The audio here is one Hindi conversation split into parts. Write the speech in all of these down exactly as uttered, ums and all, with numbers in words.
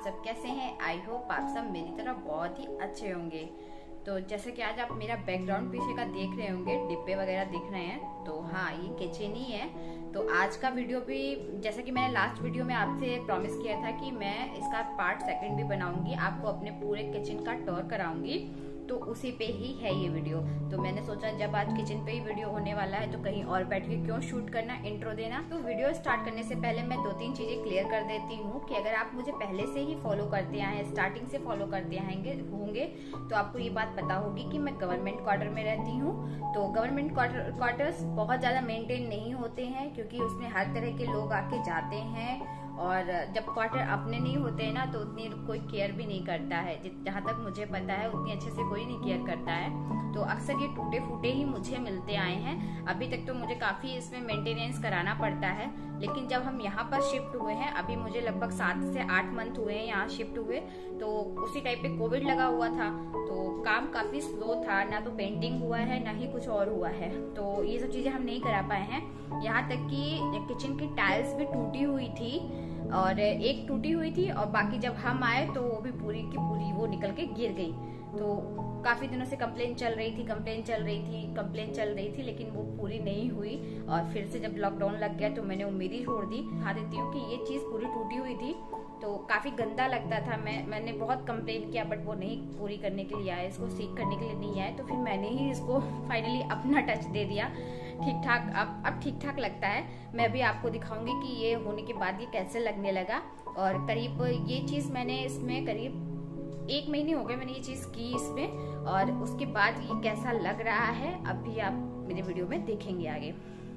सब कैसे हैं। आई होप आप सब मेरी तरह बहुत ही अच्छे होंगे। तो जैसे कि आज आप मेरा बैकग्राउंड पीछे का देख रहे होंगे, डिब्बे वगैरह दिख रहे हैं, तो हाँ ये किचन ही है। तो आज का वीडियो भी जैसे कि मैंने लास्ट वीडियो में आपसे प्रॉमिस किया था कि मैं इसका पार्ट सेकंड भी बनाऊंगी, आपको अपने पूरे किचन का टूर कराऊंगी, तो उसी पे ही है ये वीडियो। तो मैंने सोचा जब आज किचन पे ही वीडियो होने वाला है तो कहीं और बैठ के क्यों शूट करना, इंट्रो देना। तो वीडियो स्टार्ट करने से पहले मैं दो तीन चीजें क्लियर कर देती हूँ कि अगर आप मुझे पहले से ही फॉलो करते आए हैं, स्टार्टिंग से फॉलो करते आएंगे होंगे तो आपको ये बात पता होगी कि मैं गवर्नमेंट क्वार्टर में रहती हूँ। तो गवर्नमेंट क्वार्टर्स बहुत ज्यादा मेंटेन नहीं होते हैं क्योंकि उसमें हर तरह के लोग आके जाते हैं, और जब क्वार्टर अपने नहीं होते हैं ना तो उतनी कोई केयर भी नहीं करता है। जहाँ तक मुझे पता है उतनी अच्छे से कोई नहीं केयर करता है। तो अक्सर ये टूटे फूटे ही मुझे मिलते आए हैं। अभी तक तो मुझे काफी इसमें मेंटेनेंस कराना पड़ता है, लेकिन जब हम यहाँ पर शिफ्ट हुए हैं, अभी मुझे लगभग सात से आठ मंथ हुए हैं यहाँ शिफ्ट हुए, तो उसी टाइप पे कोविड लगा हुआ था तो काम काफी स्लो था, ना तो पेंटिंग हुआ है ना ही कुछ और हुआ है। तो ये सब चीजें हम नहीं करा पाए हैं। यहाँ तक कि किचन की टाइल्स भी टूटी हुई थी और एक टूटी हुई थी, और बाकी जब हम आए तो वो भी पूरी की पूरी वो निकल के गिर गई। तो काफी दिनों से कंप्लेन चल रही थी कंप्लेन चल रही थी कंप्लेन चल रही थी लेकिन वो पूरी नहीं हुई। और फिर से जब लॉकडाउन लग गया तो मैंने उम्मीद ही छोड़ दी। दिखा देती हूँ कि ये चीज पूरी टूटी हुई थी तो काफी गंदा लगता था। मैं मैंने बहुत कंप्लेन किया बट वो नहीं पूरी करने के लिए आए, इसको सीख करने के लिए नहीं आए। तो फिर मैंने ही इसको फाइनली अपना टच दे दिया। ठीक ठाक अब अब ठीक ठाक लगता है। मैं अभी आपको दिखाऊंगी कि ये होने के बाद ये कैसे लगने लगा। और करीब ये चीज मैंने इसमें करीब एक महीने हो गए मैंने ये चीज की इसमें, और उसके बाद ये कैसा लग रहा है अभी आप मेरे वीडियो में देखेंगे आगे।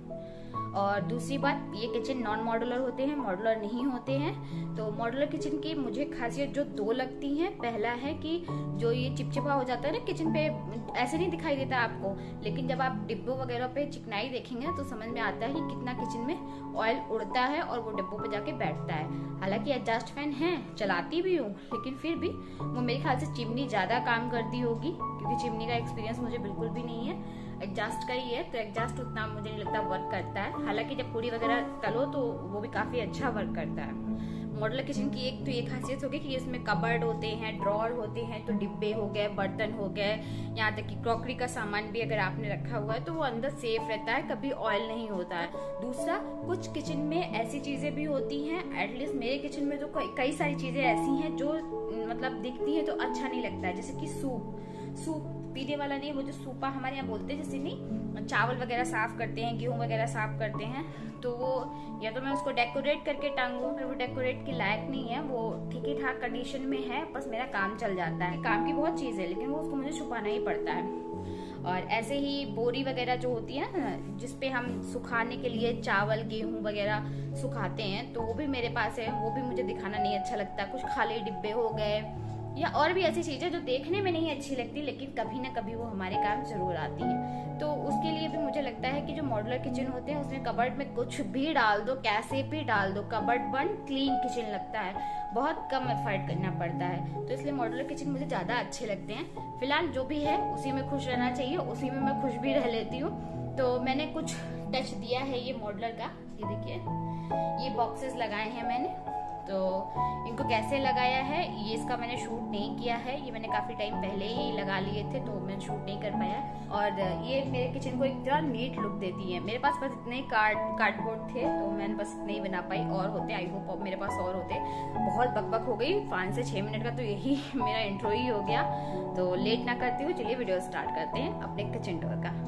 और दूसरी बात, ये किचन नॉन मॉड्यूलर होते हैं, मॉड्यूलर नहीं होते हैं। तो मॉड्यूलर किचन की मुझे खासियत जो दो लगती हैं, पहला है कि जो ये चिपचिपा हो जाता है ना किचन पे, ऐसे नहीं दिखाई देता आपको, लेकिन जब आप डिब्बों वगैरह पे चिकनाई देखेंगे तो समझ में आता है कि कितना किचन में ऑयल उड़ता है और वो डिब्बों पे जाके बैठता है। हालांकि एडजस्ट फैन है, चलाती भी हूँ, लेकिन फिर भी वो मेरे ख्याल से चिमनी ज्यादा काम करती होगी क्योंकि चिमनी का एक्सपीरियंस मुझे बिल्कुल भी नहीं है। एग्जॉस्ट का ही है तो एग्जॉस्ट उतना मुझे नहीं लगता वर्क करता है। हालांकि जब पूरी वगैरह तलो तो वो भी काफी अच्छा वर्क करता है। मॉड्यूलर किचन की एक तो ये खासियत होगी कि इसमें कबर्ड होते हैं, ड्रॉर होते हैं, तो डिब्बे हो गए, बर्तन हो गए, यहाँ तक कि क्रॉकरी का सामान भी अगर आपने रखा हुआ है तो वो अंदर सेफ रहता है, कभी ऑयल नहीं होता है। दूसरा, कुछ किचन में ऐसी चीजें भी होती हैं, एटलीस्ट मेरे किचन में तो कई सारी चीजें ऐसी हैं जो मतलब दिखती है तो अच्छा नहीं लगता है। जैसे कि सूप सूप पीने वाला नहीं, वो जो सूपा हमारे यहाँ बोलते हैं, जैसे नहीं चावल वगैरह साफ करते हैं, गेहूं वगैरह साफ करते हैं, तो वो या तो मैं उसको डेकोरेट करके टांगू, फिर वो डेकोरेट के लायक नहीं है, वो ठीक ही ठाक कंडीशन में है, बस मेरा काम चल जाता है। काम की बहुत चीज है लेकिन वो उसको मुझे छुपाना ही पड़ता है। और ऐसे ही बोरी वगैरह जो होती है ना जिसपे हम सुखाने के लिए चावल गेहूं वगैरह सुखाते हैं, तो वो भी मेरे पास है, वो भी मुझे दिखाना नहीं अच्छा लगता। कुछ खाली डिब्बे हो गए या और भी ऐसी चीजें जो देखने में नहीं अच्छी लगती लेकिन कभी ना कभी वो हमारे काम जरूर आती है। तो उसके लिए भी मुझे लगता है कि जो मॉड्यूलर किचन होते हैं उसमें कबर्ड में कुछ भी डाल दो, कैसे भी डाल दो, कबर्ड बंद क्लीन किचन लगता है, बहुत कम एफर्ट करना पड़ता है। तो इसलिए मॉड्यूलर किचन मुझे ज्यादा अच्छे लगते हैं। फिलहाल जो भी है उसी में खुश रहना चाहिए, उसी में मैं खुश भी रह लेती हूँ। तो मैंने कुछ टच दिया है ये मॉड्यूलर का, ये देखिए ये बॉक्सेस लगाए हैं मैंने। तो इनको कैसे लगाया है ये इसका मैंने शूट नहीं किया है, ये मैंने काफी टाइम पहले ही लगा लिए थे तो मैं शूट नहीं कर पाया। और ये मेरे किचन को एक तरह नीट लुक देती है। मेरे पास बस इतने ही कार्ड कार्डबोर्ड थे तो मैंने बस इतने ही बना पाई, और होते आई होप मेरे पास और होते। बहुत बकबक हो गई, पाँच से छह मिनट का तो यही मेरा इंट्रो ही हो गया। तो लेट ना करती हूँ, चलिए वीडियो स्टार्ट करते हैं अपने किचन टूर का।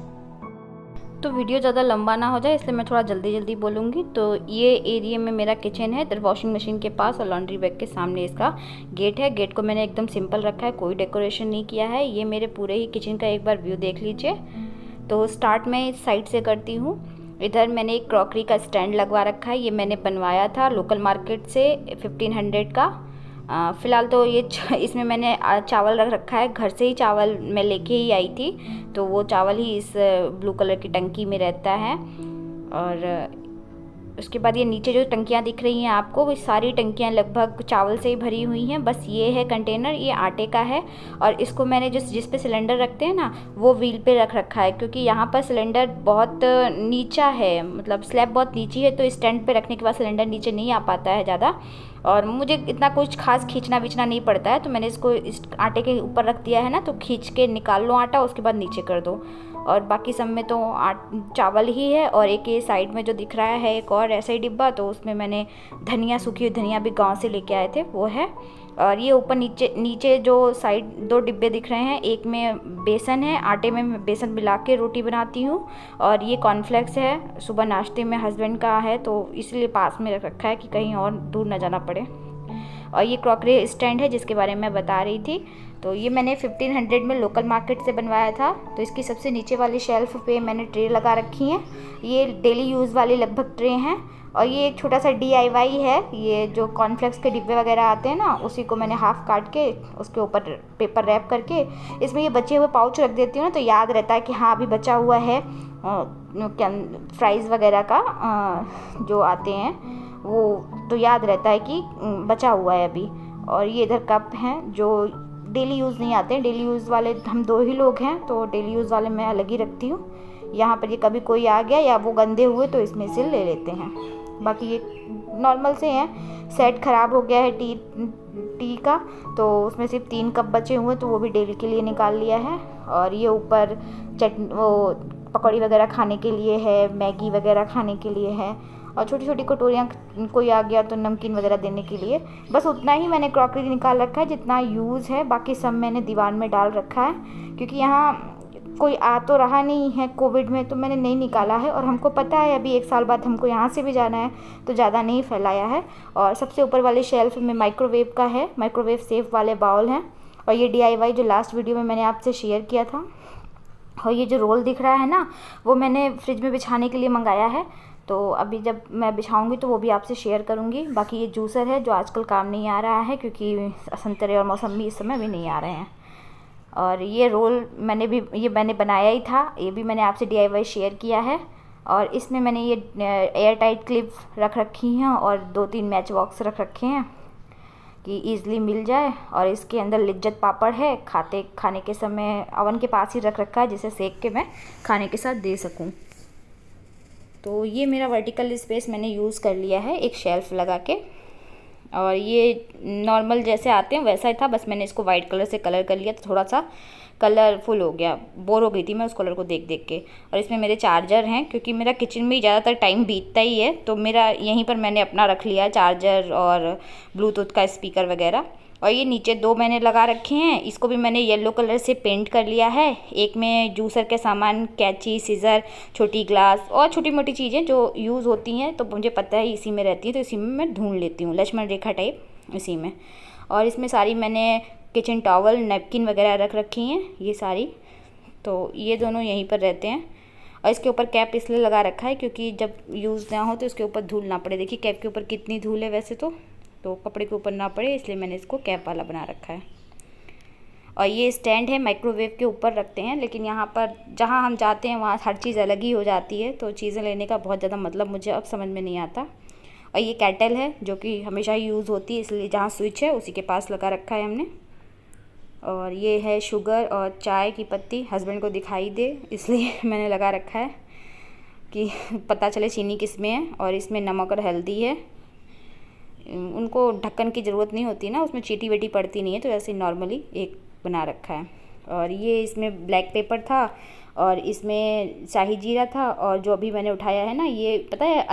तो वीडियो ज़्यादा लंबा ना हो जाए इसलिए मैं थोड़ा जल्दी जल्दी बोलूँगी। तो ये एरिया में मेरा किचन है, इधर वॉशिंग मशीन के पास और लॉन्ड्री बैग के सामने इसका गेट है। गेट को मैंने एकदम सिंपल रखा है, कोई डेकोरेशन नहीं किया है। ये मेरे पूरे ही किचन का एक बार व्यू देख लीजिए। तो स्टार्ट मैं इस साइड से करती हूँ। इधर मैंने एक क्रॉकरी का स्टैंड लगवा रखा है, ये मैंने बनवाया था लोकल मार्केट से फिफ्टीन हंड्रेड का। फ़िलहाल तो ये इसमें मैंने चावल रख रखा है, घर से ही चावल मैं लेके ही आई थी, तो वो चावल ही इस ब्लू कलर की टंकी में रहता है। और उसके बाद ये नीचे जो टंकियाँ दिख रही हैं आपको, वो सारी टंकियाँ लगभग चावल से ही भरी हुई हैं। बस ये है कंटेनर, ये आटे का है। और इसको मैंने जिस जिस पे सिलेंडर रखते हैं ना, वो व्हील पे रख रखा है, क्योंकि यहाँ पर सिलेंडर बहुत नीचा है, मतलब स्लैब बहुत नीची है, तो स्टैंड पे रखने के बाद सिलेंडर नीचे नहीं आ पाता है ज़्यादा। और मुझे इतना कुछ खास खींचना बीचना नहीं पड़ता है, तो मैंने इसको इस आटे के ऊपर रख दिया है ना, तो खींच के निकाल लो आटा, उसके बाद नीचे कर दो। और बाकी सब में तो आट चावल ही है। और एक ये साइड में जो दिख रहा है एक और ऐसा ही डिब्बा, तो उसमें मैंने धनिया, सूखी हुई धनिया भी गांव से लेके आए थे, वो है। और ये ऊपर नीचे नीचे जो साइड दो डिब्बे दिख रहे हैं, एक में बेसन है, आटे में मैं बेसन मिला के रोटी बनाती हूँ। और ये कॉर्नफ्लेक्स है, सुबह नाश्ते में हस्बैंड का है, तो इसलिए पास में रख रखा है कि कहीं और दूर ना जाना पड़े। और ये क्रॉकरी स्टैंड है जिसके बारे में मैं बता रही थी, तो ये मैंने फिफ्टीन हंड्रेड में लोकल मार्केट से बनवाया था। तो इसकी सबसे नीचे वाली शेल्फ पे मैंने ट्रे लगा रखी हैं। ये डेली यूज़ वाली लगभग ट्रे हैं। और ये एक छोटा सा डी आई वाई है, ये जो कॉर्नफ्लेक्स के डिब्बे वगैरह आते हैं ना, उसी को मैंने हाफ़ काट के उसके ऊपर पेपर रैप करके इसमें ये बचे हुए पाउच रख देती हूँ ना, तो याद रहता है कि हाँ अभी बचा हुआ है। क्या फ्राइज़ वगैरह का आ, जो आते हैं वो, तो याद रहता है कि बचा हुआ है अभी। और ये इधर कप हैं जो डेली यूज़ नहीं आते हैं, डेली यूज़ वाले हम दो ही लोग हैं, तो डेली यूज़ वाले मैं अलग ही रखती हूँ। यहाँ पर ये कभी कोई आ गया या वो गंदे हुए तो इसमें से ले लेते हैं। बाकी ये नॉर्मल से हैं। सेट ख़राब हो गया है टी टी का, तो उसमें सिर्फ तीन कप बचे हुए, तो वो भी डेली के लिए निकाल लिया है। और ये ऊपर चटनी, वो पकौड़ी वगैरह खाने के लिए है, मैगी वगैरह खाने के लिए है। और छोटी छोटी कटोरियाँ, कोई आ गया तो नमकीन वगैरह देने के लिए। बस उतना ही मैंने क्रॉकरी निकाल रखा है जितना यूज़ है, बाकी सब मैंने दीवार में डाल रखा है, क्योंकि यहाँ कोई आ तो रहा नहीं है कोविड में, तो मैंने नहीं निकाला है। और हमको पता है अभी एक साल बाद हमको यहाँ से भी जाना है, तो ज़्यादा नहीं फैलाया है। और सबसे ऊपर वाले शेल्फ में माइक्रोवेव का है, माइक्रोवेव सेफ वाले बाउल हैं। और ये डी आई वाई जो लास्ट वीडियो में मैंने आपसे शेयर किया था। और ये जो रोल दिख रहा है ना, वो मैंने फ्रिज में बिछाने के लिए मंगाया है, तो अभी जब मैं बिछाऊंगी तो वो भी आपसे शेयर करूंगी। बाकी ये जूसर है जो आजकल काम नहीं आ रहा है, क्योंकि संतरे और मौसमी इस समय भी नहीं आ रहे हैं। और ये रोल मैंने भी ये मैंने बनाया ही था, ये भी मैंने आपसे डी आई वाई शेयर किया है। और इसमें मैंने ये एयर टाइट क्लिप रख रखी हैं और दो तीन मैच बॉक्स रख रखे हैं कि ईज़िली मिल जाए। और इसके अंदर लिज्जत पापड़ है, खाते खाने के समय अवन के पास ही रख रखा है, जिसे सेक के मैं खाने के साथ दे सकूं। तो ये मेरा वर्टिकल स्पेस मैंने यूज़ कर लिया है एक शेल्फ़ लगा के। और ये नॉर्मल जैसे आते हैं वैसा ही था, बस मैंने इसको वाइट कलर से कलर कर लिया, तो थोड़ा सा कलरफुल हो गया, बोर हो गई थी मैं उस कलर को देख देख के। और इसमें मेरे चार्जर हैं, क्योंकि मेरा किचन में ही ज़्यादातर टाइम बीतता ही है, तो मेरा यहीं पर मैंने अपना रख लिया चार्जर और ब्लूटूथ का स्पीकर वगैरह। और ये नीचे दो मैंने लगा रखे हैं, इसको भी मैंने येलो कलर से पेंट कर लिया है। एक में जूसर के सामान, कैंची, सीज़र, छोटी ग्लास और छोटी मोटी चीज़ें जो यूज़ होती हैं, तो मुझे पता है इसी में रहती है, तो इसी में मैं ढूंढ लेती हूँ, लक्ष्मण रेखा टाइप इसी में। और इसमें सारी मैंने किचन टॉवल, नैपकिन वगैरह रख रखी हैं ये सारी, तो ये दोनों यहीं पर रहते हैं। और इसके ऊपर कैप इसलिए लगा रखा है क्योंकि जब यूज़ ना हो तो इसके ऊपर धूल ना पड़े। देखिए कैप के ऊपर कितनी धूल है वैसे तो तो कपड़े के ऊपर ना पड़े, इसलिए मैंने इसको कैप वाला बना रखा है। और ये स्टैंड है, माइक्रोवेव के ऊपर रखते हैं, लेकिन यहाँ पर जहाँ हम जाते हैं वहाँ हर चीज़ अलग ही हो जाती है, तो चीज़ें लेने का बहुत ज़्यादा मतलब मुझे अब समझ में नहीं आता। और ये कैटल है जो कि हमेशा ही यूज़ होती है, इसलिए जहाँ स्विच है उसी के पास लगा रखा है हमने। और ये है शुगर और चाय की पत्ती, हस्बैंड को दिखाई दे इसलिए मैंने लगा रखा है कि पता चले चीनी किस में है। और इसमें नमक और हल्दी है, उनको ढक्कन की ज़रूरत नहीं होती ना, उसमें चीटी वेटी पड़ती नहीं है, तो ऐसे नॉर्मली एक बना रखा है। और ये इसमें ब्लैक पेपर था और इसमें शाही जीरा था। और जो अभी मैंने उठाया है ना, ये पता है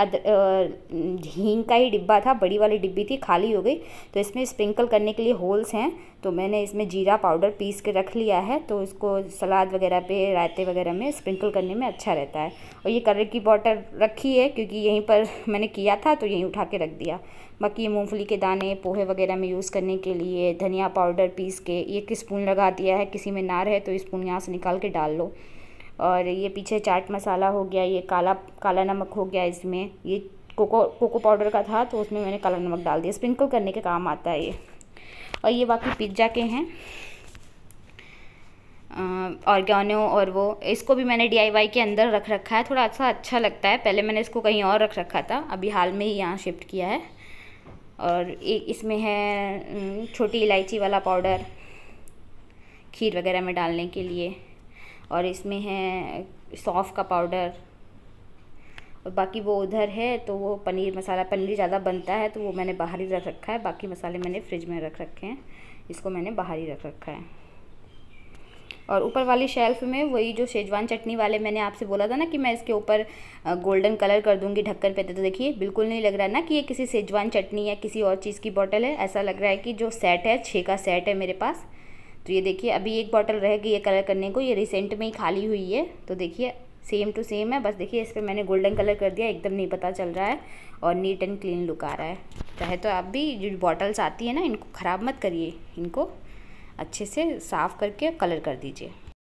हींग का ही डिब्बा था, बड़ी वाली डिब्बी थी, खाली हो गई, तो इसमें स्प्रिंकल करने के लिए होल्स हैं, तो मैंने इसमें जीरा पाउडर पीस के रख लिया है, तो इसको सलाद वगैरह पे, रायते वगैरह में स्प्रिंकल करने में अच्छा रहता है। और ये कलर की बॉटल रखी है क्योंकि यहीं पर मैंने किया था तो यहीं उठा के रख दिया। बाकी ये मूंगफली के दाने पोहे वगैरह में यूज़ करने के लिए, धनिया पाउडर पीस के, एक स्पून लगा दिया है, किसी में ना रहे तो स्पून यहाँ से निकाल के डाल लो। और ये पीछे चाट मसाला हो गया, ये काला काला नमक हो गया, इसमें ये कोको कोको पाउडर का था तो उसमें मैंने काला नमक डाल दिया, स्प्रिंकल करने के काम आता है ये। और ये बाकी पिज्ज़ा के हैं, ऑर्गेनो, और वो इसको भी मैंने डीआईवाई के अंदर रख रखा है, थोड़ा सा अच्छा लगता है। पहले मैंने इसको कहीं और रख रखा था, अभी हाल में ही यहाँ शिफ्ट किया है। और एक इसमें है छोटी इलायची वाला पाउडर खीर वगैरह में डालने के लिए, और इसमें है सौंफ का पाउडर, और बाकी वो उधर है तो वो पनीर मसाला, पनीर ज़्यादा बनता है तो वो मैंने बाहर ही रख रखा है। बाकी मसाले मैंने फ्रिज में रख रखे हैं, इसको मैंने बाहर ही रख रखा है। और ऊपर वाली शेल्फ़ में वही जो शेजवान चटनी वाले मैंने आपसे बोला था ना कि मैं इसके ऊपर गोल्डन कलर कर दूंगी ढक्कन पे, तो देखिए बिल्कुल नहीं लग रहा है ना कि ये किसी शेजवान चटनी या किसी और चीज़ की बॉटल है। ऐसा लग रहा है कि जो सेट है, छः का सेट है मेरे पास। तो ये देखिए अभी एक बॉटल रह गई है कलर करने को, ये रिसेंट में ही खाली हुई है। तो देखिए सेम टू सेम है, बस देखिए इस पर मैंने गोल्डन कलर कर दिया, एकदम नहीं पता चल रहा है और नीट एंड क्लीन लुक आ रहा है। चाहे तो आप भी जो बॉटल्स आती है ना, इनको ख़राब मत करिए, इनको अच्छे से साफ़ करके कलर कर दीजिए।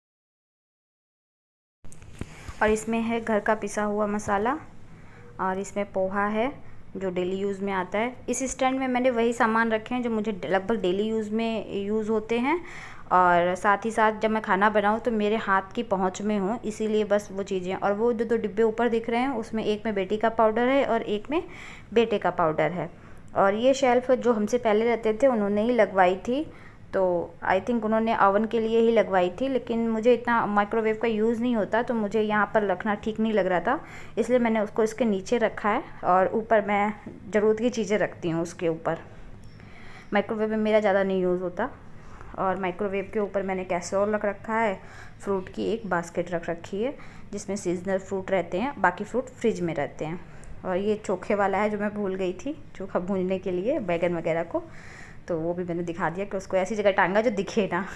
और इसमें है घर का पिसा हुआ मसाला, और इसमें पोहा है जो डेली यूज़ में आता है। इस स्टैंड में मैंने वही सामान रखे हैं जो मुझे लगभग डेली यूज़ में यूज़ होते हैं, और साथ ही साथ जब मैं खाना बनाऊँ तो मेरे हाथ की पहुँच में हो, इसीलिए बस वो चीज़ें। और वो जो दो डिब्बे ऊपर दिख रहे हैं उसमें एक में बेटी का पाउडर है और एक में बेटे का पाउडर है। और ये शेल्फ़ जो हमसे पहले रहते थे उन्होंने ही लगवाई थी, तो आई थिंक उन्होंने ओवन के लिए ही लगवाई थी, लेकिन मुझे इतना माइक्रोवेव का यूज़ नहीं होता तो मुझे यहाँ पर रखना ठीक नहीं लग रहा था, इसलिए मैंने उसको इसके नीचे रखा है। और ऊपर मैं ज़रूरत की चीज़ें रखती हूँ उसके ऊपर। माइक्रोवेव में मेरा ज़्यादा नहीं यूज़ होता। और माइक्रोवेव के ऊपर मैंने कैसरोल रख रखा है, फ्रूट की एक बास्केट रख रखी है जिसमें सीजनल फ्रूट रहते हैं, बाकी फ्रूट फ्रिज में रहते हैं। और ये चोखे वाला है जो मैं भूल गई थी, चोखा भूनने के लिए बैगन वगैरह को, तो वो भी मैंने दिखा दिया कि उसको ऐसी जगह टांगा जो दिखे ना।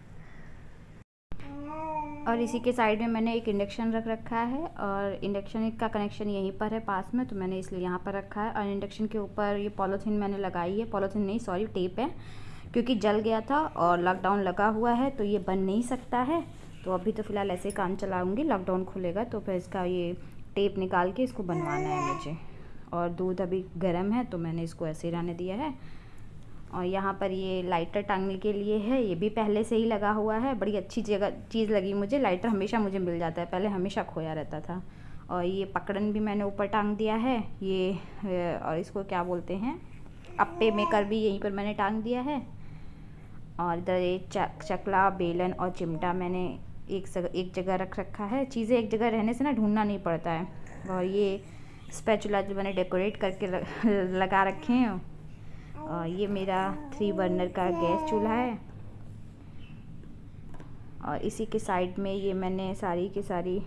और इसी के साइड में मैंने एक इंडक्शन रख रखा है, और इंडक्शन का कनेक्शन यहीं पर है पास में, तो मैंने इसलिए यहाँ पर रखा है। और इंडक्शन के ऊपर ये पॉलीथीन मैंने लगाई है, पॉलीथीन नहीं सॉरी टेप है, क्योंकि जल गया था और लॉकडाउन लगा हुआ है तो ये बन नहीं सकता है। तो अभी तो फ़िलहाल ऐसे काम चलाऊँगी, लॉकडाउन खुलेगा तो फिर इसका ये टेप निकाल के इसको बनवाना है मुझे। और दूध अभी गर्म है तो मैंने इसको ऐसे ही रहने दिया है। और यहाँ पर ये लाइटर टांगने के लिए है, ये भी पहले से ही लगा हुआ है। बड़ी अच्छी जगह चीज़ लगी मुझे, लाइटर हमेशा मुझे मिल जाता है, पहले हमेशा खोया रहता था। और ये पकड़न भी मैंने ऊपर टांग दिया है ये, और इसको क्या बोलते हैं, अप्पे मेकर भी यहीं पर मैंने टांग दिया है। और इधर एक चक चकला, बेलन और चिमटा मैंने एक जगह एक जगह रख रखा है। चीज़ें एक जगह रहने से ना ढूंढना नहीं पड़ता है। और ये स्पैचुला जो मैंने डेकोरेट करके लगा रखे हैं। और ये मेरा थ्री बर्नर का गैस चूल्हा है। और इसी के साइड में ये मैंने सारी की सारी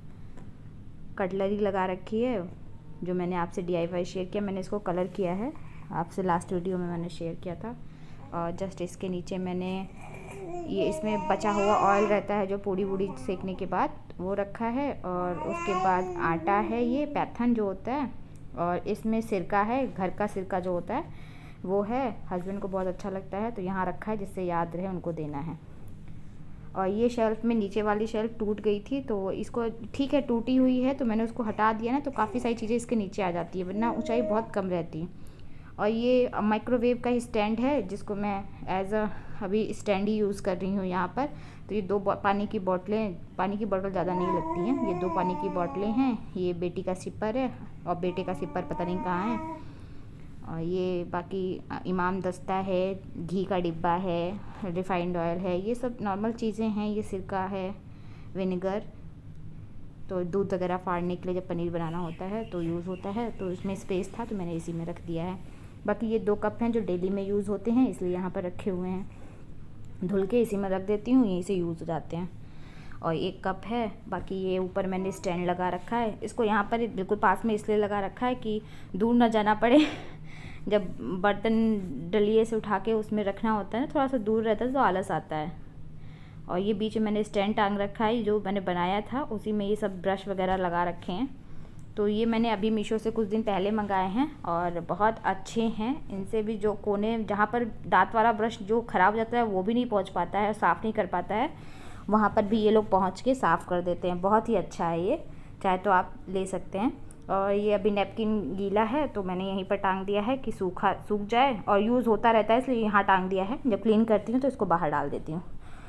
कटलरी लगा रखी है जो मैंने आपसे डीआईवाई शेयर किया। मैंने इसको कलर किया है, आपसे लास्ट वीडियो में मैंने शेयर किया था। और जस्ट इसके नीचे मैंने ये, इसमें बचा हुआ ऑयल रहता है जो पूड़ी वूड़ी सेकने के बाद, वो रखा है। और उसके बाद आटा है, ये पैथन जो होता है। और इसमें सिरका है, घर का सिरका जो होता है वो है, हस्बैंड को बहुत अच्छा लगता है तो यहाँ रखा है जिससे याद रहे उनको देना है। और ये शेल्फ में नीचे वाली शेल्फ टूट गई थी तो इसको, ठीक है टूटी हुई है तो मैंने उसको हटा दिया ना, तो काफ़ी सारी चीज़ें इसके नीचे आ जाती है, वरना ऊंचाई बहुत कम रहती है। और ये माइक्रोवेव का ही स्टैंड है जिसको मैं एज अ अभी स्टैंड ही यूज़ कर रही हूँ यहाँ पर। तो ये दो पानी की बोतलें, पानी की बोतल ज़्यादा नहीं लगती हैं, ये दो पानी की बोतलें हैं। ये बेटी का सिपर है और बेटे का सिपर पता नहीं कहाँ है। और ये बाकी इमाम दस्ता है, घी का डिब्बा है, रिफाइंड ऑयल है, ये सब नॉर्मल चीज़ें हैं। ये सिरका है, विनेगर, तो दूध वगैरह फाड़ने के लिए जब पनीर बनाना होता है तो यूज़ होता है, तो इसमें स्पेस था तो मैंने इसी में रख दिया है। बाकी ये दो कप हैं जो डेली में यूज़ होते हैं, इसलिए यहाँ पर रखे हुए हैं, धुल के इसी में रख देती हूँ, यहीं से यूज़ हो जाते हैं। और एक कप है, बाकी ये ऊपर मैंने स्टैंड लगा रखा है, इसको यहाँ पर बिल्कुल पास में इसलिए लगा रखा है कि दूर ना जाना पड़े। जब बर्तन डलिए से उठा के उसमें रखना होता है ना, थोड़ा सा दूर रहता है तो आलस आता है। और ये बीच में मैंने स्टैंड टांग रखा है, जो मैंने बनाया था उसी में ये सब ब्रश वगैरह लगा रखे हैं। तो ये मैंने अभी मीशो से कुछ दिन पहले मंगाए हैं और बहुत अच्छे हैं। इनसे भी जो कोने, जहाँ पर दांत वाला ब्रश जो ख़राब हो जाता है वो भी नहीं पहुँच पाता है और साफ़ नहीं कर पाता है, वहाँ पर भी ये लोग पहुँच के साफ़ कर देते हैं। बहुत ही अच्छा है ये, चाहे तो आप ले सकते हैं। और ये अभी नैपकिन गीला है तो मैंने यहीं पर टांग दिया है कि सूखा सूख जाए, और यूज़ होता रहता है इसलिए यहाँ टांग दिया है। जब क्लीन करती हूँ तो इसको बाहर डाल देती हूँ।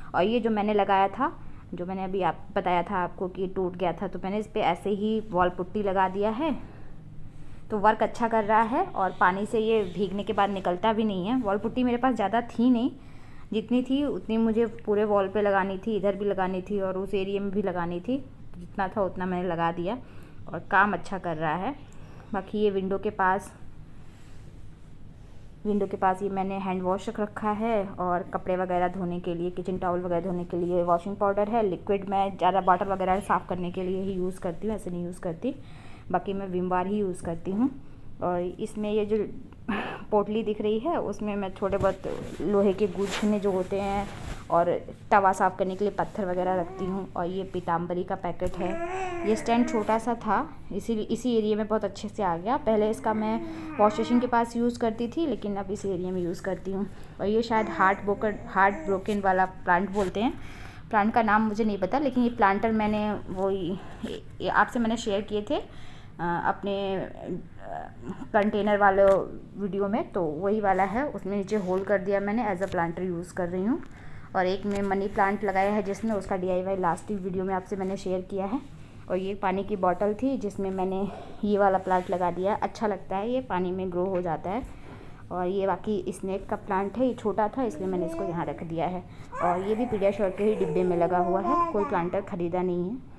और ये जो मैंने लगाया था, जो मैंने अभी आप बताया था आपको कि टूट गया था, तो मैंने इस पर ऐसे ही वॉल पुट्टी लगा दिया है। तो वर्क अच्छा कर रहा है और पानी से ये भीगने के बाद निकलता भी नहीं है। वॉल पुट्टी मेरे पास ज़्यादा थी नहीं, जितनी थी उतनी मुझे पूरे वॉल पे लगानी थी, इधर भी लगानी थी और उस एरिया में भी लगानी थी। जितना था उतना मैंने लगा दिया और काम अच्छा कर रहा है। बाकी ये विंडो के पास विंडो के पास ये मैंने हैंड वॉश रख रखा है और कपड़े वगैरह धोने के लिए, किचन टॉवल वगैरह धोने के लिए वॉशिंग पाउडर है। लिक्विड मैं ज़्यादा बॉटल वगैरह साफ़ करने के लिए ही यूज़ करती हूँ, ऐसे नहीं यूज़ करती। बाकी मैं विम बार ही यूज़ करती हूँ। और इसमें ये जो पोटली दिख रही है उसमें मैं थोड़े बहुत लोहे के गूंछने जो होते हैं और तवा साफ़ करने के लिए पत्थर वगैरह रखती हूँ। और ये पीताम्बरी का पैकेट है। ये स्टैंड छोटा सा था, इसी इसी एरिया में बहुत अच्छे से आ गया। पहले इसका मैं वॉश बेसिन के पास यूज़ करती थी, लेकिन अब इस एरिया में यूज़ करती हूँ। और ये शायद हार्ट ब्रोकन हार्ट ब्रोकन वाला प्लांट बोलते हैं। प्लांट का नाम मुझे नहीं पता, लेकिन ये प्लांटर मैंने वही आपसे मैंने शेयर किए थे अपने कंटेनर वाले वीडियो में, तो वही वाला है। उसमें नीचे होल कर दिया मैंने, एज अ प्लांटर यूज़ कर रही हूँ। और एक में मनी प्लांट लगाया है जिसमें, उसका डीआईवाई लास्ट वीडियो में आपसे मैंने शेयर किया है। और ये पानी की बॉटल थी जिसमें मैंने ये वाला प्लांट लगा दिया है। अच्छा लगता है, ये पानी में ग्रो हो जाता है। और ये बाकी स्नेक का प्लांट है, ये छोटा था इसलिए मैंने इसको यहाँ रख दिया है। और ये भी पीडियाश्योर के ही डिब्बे में लगा हुआ है, कोई प्लांटर ख़रीदा नहीं है।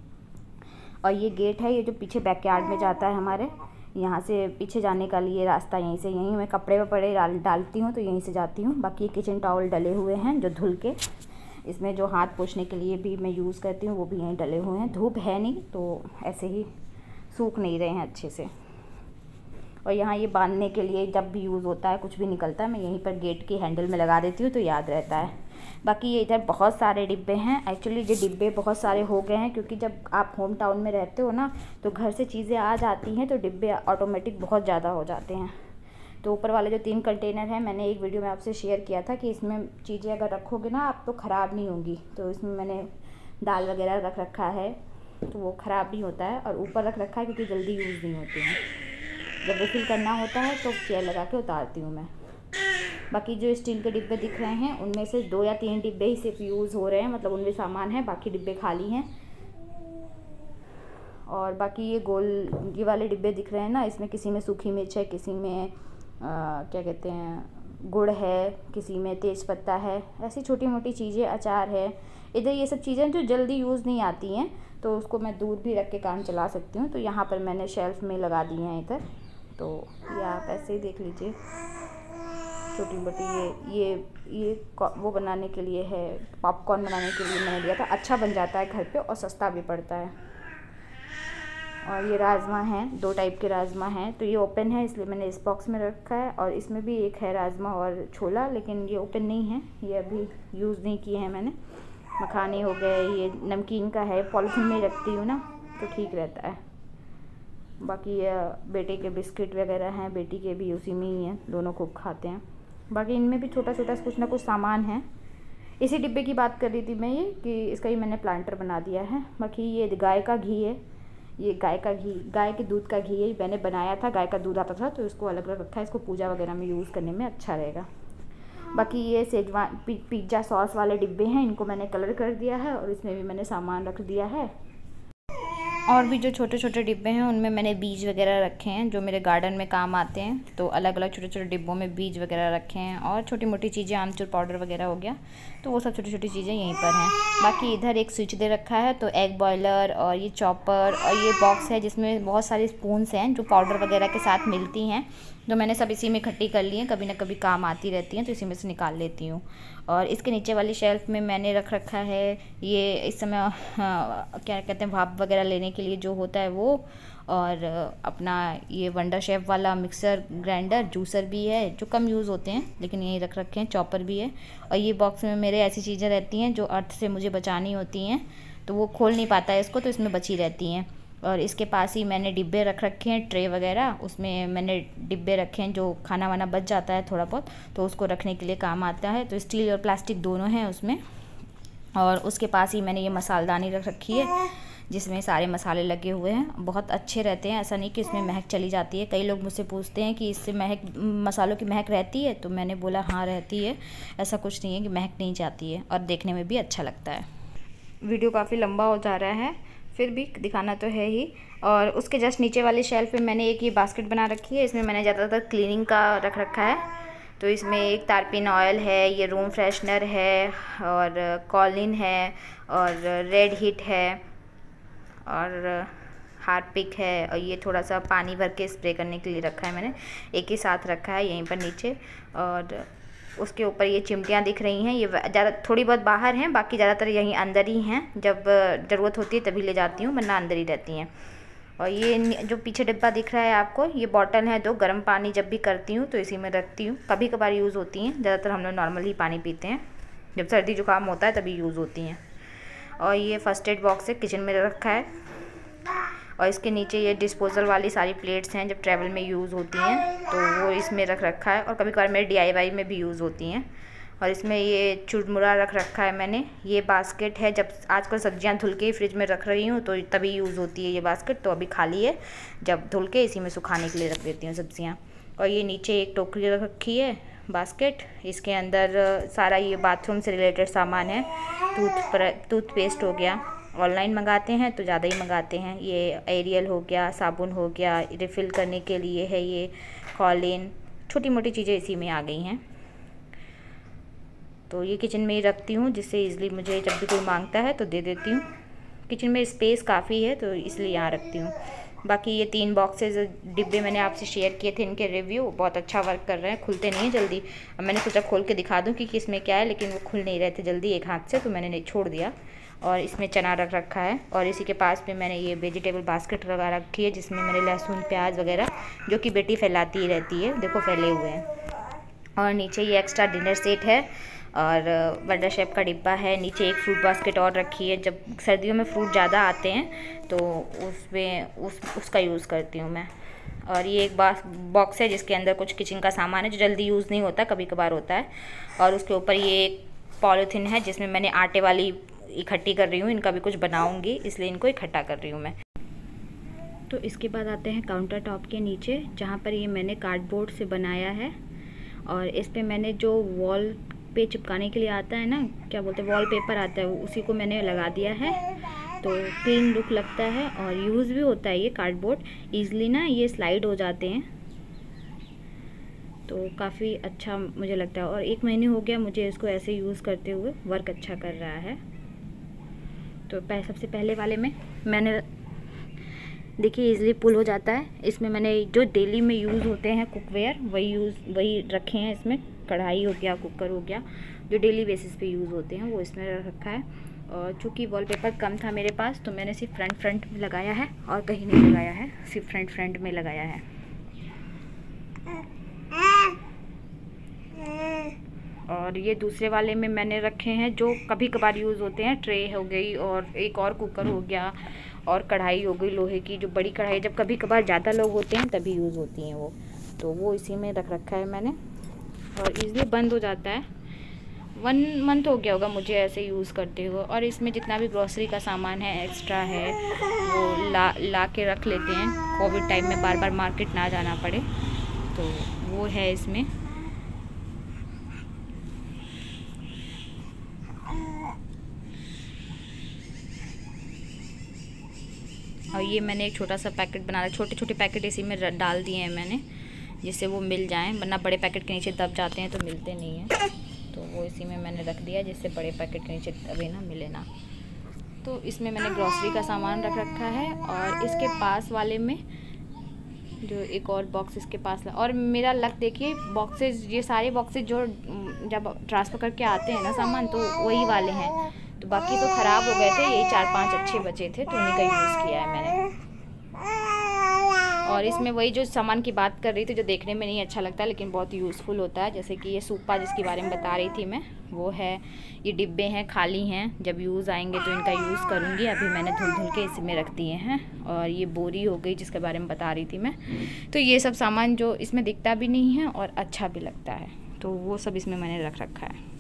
और ये गेट है, ये जो पीछे बैकयार्ड में जाता है हमारे, यहाँ से पीछे जाने का लिए रास्ता यहीं से, यहीं मैं कपड़े वपड़े डाल डालती हूँ तो यहीं से जाती हूँ। बाकी ये किचन टॉवल डले हुए हैं जो धुल के, इसमें जो हाथ पोंछने के लिए भी मैं यूज़ करती हूँ वो भी यहीं डले हुए हैं। धूप है नहीं तो ऐसे ही सूख नहीं रहे हैं अच्छे से। और यहाँ ये बांधने के लिए जब भी यूज़ होता है, कुछ भी निकलता है, मैं यहीं पर गेट के हैंडल में लगा देती हूँ तो याद रहता है। बाकी ये इधर बहुत सारे डिब्बे हैं। एक्चुअली ये डिब्बे बहुत सारे हो गए हैं क्योंकि जब आप होम टाउन में रहते हो ना तो घर से चीज़ें आ जाती हैं तो डिब्बे ऑटोमेटिक बहुत ज़्यादा हो जाते हैं। तो ऊपर वाले जो तीन कंटेनर हैं, मैंने एक वीडियो में आपसे शेयर किया था कि इसमें चीज़ें अगर रखोगे ना आप तो ख़राब नहीं होंगी। तो इसमें मैंने दाल वगैरह रख रखा है तो वो ख़राब नहीं होता है। और ऊपर रख रखा है क्योंकि जल्दी यूज़ नहीं होते हैं। जब रिफ़िल करना होता है तो चेयर लगा के उतारती हूँ मैं। बाकी जो स्टील के डिब्बे दिख रहे हैं उनमें से दो या तीन डिब्बे ही सिर्फ यूज़ हो रहे हैं, मतलब उनमें सामान है, बाकी डिब्बे खाली हैं। और बाकी ये गोल ये वाले डिब्बे दिख रहे हैं ना, इसमें किसी में सूखी मिर्च है, किसी में आ, क्या कहते हैं गुड़ है, किसी में तेज़ पत्ता है, ऐसी छोटी मोटी चीज़ें, अचार है। इधर ये सब चीज़ें जो जल्दी यूज़ नहीं आती हैं तो उसको मैं दूर भी रख के काम चला सकती हूँ। तो यहाँ पर मैंने शेल्फ़ में लगा दी हैं इधर। तो ये आप ऐसे ही देख लीजिए, छोटी मोटी ये ये ये वो बनाने के लिए है, पॉपकॉर्न बनाने के लिए मैंने लिया था। अच्छा बन जाता है घर पे और सस्ता भी पड़ता है। और ये राजमा हैं, दो टाइप के राजमा हैं। तो ये ओपन है इसलिए मैंने इस बॉक्स में रखा है। और इसमें भी एक है राजमा और छोला, लेकिन ये ओपन नहीं है, ये अभी यूज़ नहीं किए हैं मैंने। मखाने हो गए, ये नमकीन का है, पॉलिथीन में रखती हूँ ना तो ठीक रहता है। बाकी ये बेटे के बिस्किट वगैरह हैं, बेटी के भी उसी में ही हैं, दोनों खूब खाते हैं। बाकी इनमें भी छोटा छोटा कुछ ना कुछ सामान है। इसी डिब्बे की बात कर रही थी मैं, ये कि इसका ही मैंने प्लांटर बना दिया है। बाकी ये गाय का घी है, ये गाय का घी, गाय के दूध का घी है, मैंने बनाया था, गाय का दूध आता था तो इसको अलग अलग रखा है, इसको पूजा वगैरह में यूज़ करने में अच्छा रहेगा। बाकी ये सेजवान पी, पिज्ज़ा सॉस वाले डिब्बे हैं, इनको मैंने कलर कर दिया है और इसमें भी मैंने सामान रख दिया है। और भी जो छोटे छोटे डिब्बे हैं उनमें मैंने बीज वगैरह रखे हैं जो मेरे गार्डन में काम आते हैं। तो अलग अलग छोटे छोटे डिब्बों में बीज वगैरह रखे हैं। और छोटी मोटी चीज़ें, आमचूर पाउडर वगैरह हो गया, तो वो सब छोटी छोटी चीज़ें यहीं पर हैं। बाकी इधर एक स्विच दे रखा है, तो एग बॉयलर और ये चॉपर और ये बॉक्स है जिसमें बहुत सारे स्पून्स हैं जो पाउडर वगैरह के साथ मिलती हैं, जो मैंने सब इसी में इकट्ठी कर ली हैं, कभी ना कभी काम आती रहती हैं तो इसी में से निकाल लेती हूँ। और इसके नीचे वाली शेल्फ़ में मैंने रख रखा है ये इस समय हाँ, क्या कहते हैं भाप वगैरह लेने के लिए जो होता है वो, और अपना ये वंडर शेफ वाला मिक्सर ग्राइंडर, जूसर भी है जो कम यूज़ होते हैं लेकिन यहीं रख रखे हैं, चॉपर भी है। और ये बॉक्स में मेरे ऐसी चीज़ें रहती हैं जो अर्थ से मुझे बचानी होती हैं, तो वो खोल नहीं पाता है इसको, तो इसमें बची रहती हैं। और इसके पास ही मैंने डिब्बे रख रखे हैं, ट्रे वगैरह, उसमें मैंने डिब्बे रखे हैं जो खाना वाना बच जाता है थोड़ा बहुत तो उसको रखने के लिए काम आता है। तो स्टील और प्लास्टिक दोनों हैं उसमें। और उसके पास ही मैंने ये मसालदानी रख रखी है जिसमें सारे मसाले लगे हुए हैं। बहुत अच्छे रहते हैं, ऐसा नहीं कि इसमें महक चली जाती है। कई लोग मुझसे पूछते हैं कि इससे महक मसालों की महक रहती है, तो मैंने बोला हाँ रहती है। ऐसा कुछ नहीं है कि महक नहीं जाती है, और देखने में भी अच्छा लगता है। वीडियो काफ़ी लंबा हो जा रहा है, फिर भी दिखाना तो है ही। और उसके जस्ट नीचे वाली शेल्फ पे मैंने एक ये बास्केट बना रखी है। इसमें मैंने ज़्यादातर क्लीनिंग का रख रखा है। तो इसमें एक तारपीन ऑयल है, ये रूम फ्रेशनर है, और कॉलिन है, और रेड हीट है, और हार्पिक है, और ये थोड़ा सा पानी भर के स्प्रे करने के लिए रखा है मैंने, एक ही साथ रखा है यहीं पर नीचे। और उसके ऊपर ये चिमटियाँ दिख रही हैं, ये ज़्यादा थोड़ी बहुत बाहर हैं, बाकी ज़्यादातर यहीं अंदर ही हैं। जब ज़रूरत होती है तभी ले जाती हूँ, वरना अंदर ही रहती हैं। और ये जो पीछे डिब्बा दिख रहा है आपको, ये बॉटल है दो। गर्म पानी जब भी करती हूँ तो इसी में रखती हूँ, कभी कभार यूज़ होती हैं। ज़्यादातर हम लोग नॉर्मल ही पानी पीते हैं, जब सर्दी जुकाम होता है तभी यूज़ होती हैं। और ये फर्स्ट एड बॉक्स है, किचन में रखा है। और इसके नीचे ये डिस्पोजल वाली सारी प्लेट्स हैं, जब ट्रैवल में यूज़ होती हैं तो वो इसमें रख रखा है। और कभी कभार मेरे डी आई वाई में भी यूज़ होती हैं। और इसमें ये चुरमुरा रख रखा है मैंने। ये बास्केट है, जब आजकल सब्जियां धुल के फ्रिज में रख रही हूँ तो तभी यूज़ होती है ये बास्केट। तो अभी खाली है, जब धुल के इसी में सुखाने के लिए रख देती हूँ सब्जियाँ। और ये नीचे एक टोकरी रख रखी है बास्केट, इसके अंदर सारा ये बाथरूम से रिलेटेड सामान है। टूथ टूथपेस्ट हो गया, ऑनलाइन मंगाते हैं तो ज़्यादा ही मंगाते हैं। ये एरियल हो गया, साबुन हो गया, रिफ़िल करने के लिए है ये कॉलिन, छोटी मोटी चीज़ें इसी में आ गई हैं। तो ये किचन में ही रखती हूँ, जिससे इजली मुझे जब भी कोई मांगता है तो दे देती हूँ। किचन में स्पेस काफ़ी है तो इसलिए यहाँ रखती हूँ। बाकी ये तीन बॉक्सेस डिब्बे मैंने आपसे शेयर किए थे, इनके रिव्यू बहुत अच्छा वर्क कर रहे हैं, खुलते नहीं हैं जल्दी। अब मैंने सोचा खोल के दिखा दूँ कि किसमें क्या है, लेकिन वो खुल नहीं रहे थे जल्दी एक हाथ से, तो मैंने नहीं छोड़ दिया। और इसमें चना रख रखा है। और इसी के पास में मैंने ये वेजिटेबल बास्केट लगा रखी है, जिसमें मैंने लहसुन प्याज वगैरह, जो कि बेटी फैलाती ही रहती है, देखो फैले हुए हैं। और नीचे ये एक्स्ट्रा डिनर सेट है, और वंडर शेफ का डिब्बा है। नीचे एक फ्रूट बास्केट और रखी है, जब सर्दियों में फ्रूट ज़्यादा आते हैं तो उसमें उस उसका यूज़ करती हूँ मैं। और ये एक बॉक्स है जिसके अंदर कुछ किचन का सामान है, जो जल्दी यूज़ नहीं होता, कभी कभार होता है। और उसके ऊपर ये एक पॉलीथीन है, जिसमें मैंने आटे वाली इकट्ठी कर रही हूँ, इनका भी कुछ बनाऊँगी, इसलिए इनको इकट्ठा कर रही हूँ मैं। तो इसके बाद आते हैं काउंटर टॉप के नीचे, जहाँ पर ये मैंने कार्डबोर्ड से बनाया है। और इस पे मैंने जो वॉल पे चिपकाने के लिए आता है ना, क्या बोलते हैं, वॉल पेपर आता है, उसी को मैंने लगा दिया है। तो क्लीन लुक लगता है और यूज़ भी होता है ये कार्डबोर्ड। ईज़िली ना ये स्लाइड हो जाते हैं, तो काफ़ी अच्छा मुझे लगता है। और एक महीने हो गया मुझे इसको ऐसे यूज़ करते हुए, वर्क अच्छा कर रहा है। तो पह, सबसे पहले वाले में मैंने देखिए इजीली पुल हो जाता है। इसमें मैंने जो डेली में यूज़ होते हैं कुकवेयर, वही यूज़ वही रखे हैं इसमें। कढ़ाई हो गया, कुकर हो गया, जो डेली बेसिस पे यूज़ होते हैं वो इसमें रखा है। और चूँकि वॉलपेपर कम था मेरे पास, तो मैंने सिर्फ फ्रंट फ्रंट में लगाया है और कहीं नहीं लगाया है, सिर्फ फ्रंट फ्रंट में लगाया है। और ये दूसरे वाले में मैंने रखे हैं जो कभी कभार यूज़ होते हैं, ट्रे हो गई, और एक और कुकर हो गया, और कढ़ाई हो गई लोहे की, जो बड़ी कढ़ाई जब कभी कभार ज़्यादा लोग होते हैं तभी यूज़ होती हैं वो, तो वो इसी में रख रखा है मैंने। और इजीली बंद हो जाता है। वन मंथ हो गया होगा मुझे ऐसे यूज़ करते हुए। और इसमें जितना भी ग्रॉसरी का सामान है एक्स्ट्रा है, वो ला ला के रख लेते हैं, कोविड टाइम में बार बार मार्केट ना जाना पड़े, तो वो है इसमें। और ये मैंने एक छोटा सा पैकेट बना रहा, छोटे छोटे पैकेट इसी में डाल दिए हैं मैंने, जिससे वो मिल जाएं, वरना बड़े पैकेट के नीचे दब जाते हैं तो मिलते नहीं हैं। तो वो इसी में मैंने रख दिया, जिससे बड़े पैकेट के नीचे दबे ना, मिले ना। तो इसमें मैंने ग्रॉसरी का सामान रख रखा है। और इसके पास वाले में जो एक और बॉक्स इसके पास, और मेरा लक देखिए, बॉक्सेस, ये सारे बॉक्सेस जो जब ट्रांसफ़र करके आते हैं ना सामान, तो वही वाले हैं। तो बाकी तो ख़राब हो गए थे, यही चार पांच अच्छे बचे थे, तो उन्हीं का यूज़ किया है मैंने। और इसमें वही जो सामान की बात कर रही थी, जो देखने में नहीं अच्छा लगता लेकिन बहुत यूज़फुल होता है, जैसे कि ये सूपा जिसके बारे में बता रही थी मैं, वो है। ये डिब्बे हैं, खाली हैं, जब यूज़ आएंगे तो इनका यूज़ करूँगी। अभी मैंने धुल धुल के इसमें रख दिए हैं। और ये बोरी हो गई जिसके बारे में बता रही थी मैं। तो ये सब सामान जो इसमें दिखता भी नहीं है और अच्छा भी लगता है, तो वो सब इसमें मैंने रख रखा है।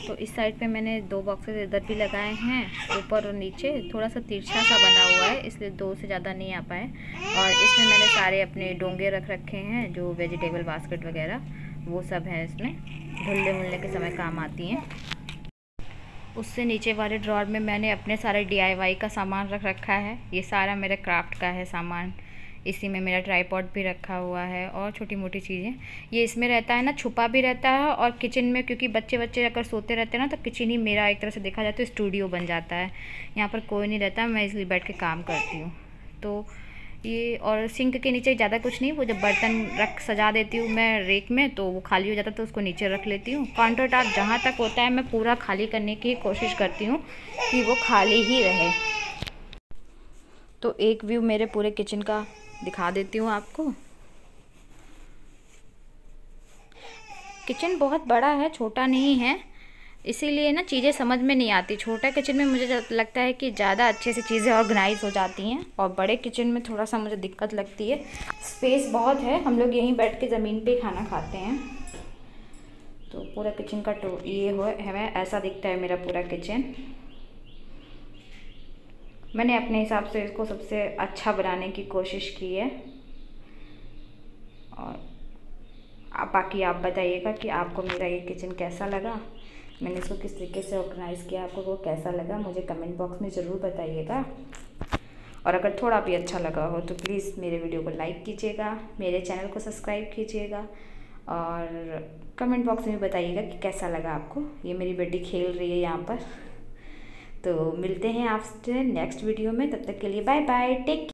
तो इस साइड पे मैंने दो बॉक्सेस इधर भी लगाए हैं, ऊपर और नीचे। थोड़ा सा तिरछा सा बना हुआ है, इसलिए दो से ज़्यादा नहीं आ पाए। और इसमें मैंने सारे अपने डोंगे रख रखे हैं, जो वेजिटेबल बास्केट वगैरह वो सब है, इसमें धुलने मुलने के समय काम आती हैं। उससे नीचे वाले ड्रॉर में मैंने अपने सारे डी आई वाई का सामान रख रखा है। ये सारा मेरे क्राफ्ट का है सामान। इसी में मेरा ट्राईपॉड भी रखा हुआ है और छोटी मोटी चीज़ें। ये इसमें रहता है ना, छुपा भी रहता है। और किचन में, क्योंकि बच्चे बच्चे अगर सोते रहते हैं ना, तो किचन ही मेरा एक तरह से देखा जाए तो स्टूडियो बन जाता है। यहाँ पर कोई नहीं रहता, मैं इसलिए बैठ के काम करती हूँ। तो ये, और सिंक के नीचे ज़्यादा कुछ नहीं, वो जब बर्तन रख सजा देती हूँ मैं रेक में, तो वो खाली हो जाता है तो उसको नीचे रख लेती हूँ। काउंटर टॉप जहाँ तक होता है मैं पूरा खाली करने की कोशिश करती हूँ कि वो खाली ही रहे। तो एक व्यू मेरे पूरे किचन का दिखा देती हूँ आपको। किचन बहुत बड़ा है, छोटा नहीं है, इसीलिए ना चीज़ें समझ में नहीं आती। छोटा किचन में मुझे लगता है कि ज़्यादा अच्छे से चीज़ें ऑर्गेनाइज हो जाती हैं, और बड़े किचन में थोड़ा सा मुझे दिक्कत लगती है। स्पेस बहुत है, हम लोग यहीं बैठ के ज़मीन पे खाना खाते हैं। तो पूरा किचन का टो ये हो है, ऐसा दिखता है मेरा पूरा किचन। मैंने अपने हिसाब से इसको सबसे अच्छा बनाने की कोशिश की है। और आप बाकी आप बताइएगा कि आपको मेरा ये किचन कैसा लगा, मैंने इसको किस तरीके से ऑर्गेनाइज़ किया, आपको वो कैसा लगा मुझे कमेंट बॉक्स में ज़रूर बताइएगा। और अगर थोड़ा भी अच्छा लगा हो तो प्लीज़ मेरे वीडियो को लाइक कीजिएगा, मेरे चैनल को सब्सक्राइब कीजिएगा, और कमेंट बॉक्स में बताइएगा कि कैसा लगा आपको। ये मेरी बेटी खेल रही है यहाँ पर। तो मिलते हैं आपसे नेक्स्ट वीडियो में, तब तक के लिए बाय बाय, टेक